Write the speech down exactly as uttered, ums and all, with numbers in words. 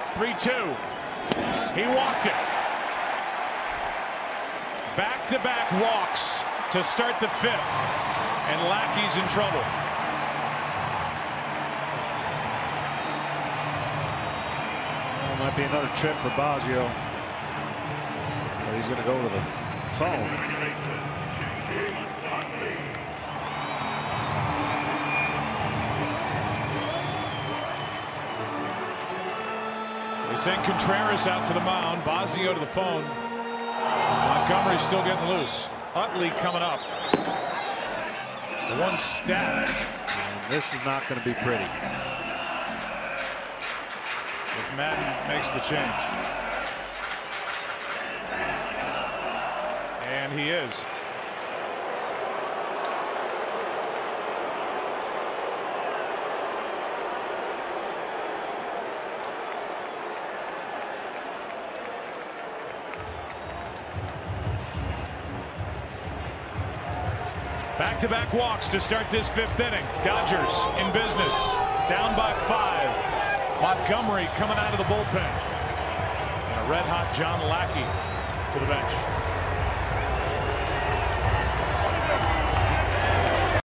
three two. He walked it. Back-to-back walks to start the fifth, and Lackey's in trouble. Well, might be another trip for Bosio. But he's going to go to the phone. They send Contreras out to the mound. Bosio to the phone. Montgomery's still getting loose. Utley coming up. One stat. And this is not going to be pretty. If Maddon makes the change. And he is. Back-to-back walks to start this fifth inning. Dodgers in business, down by five. Montgomery coming out of the bullpen. And a red-hot John Lackey to the bench.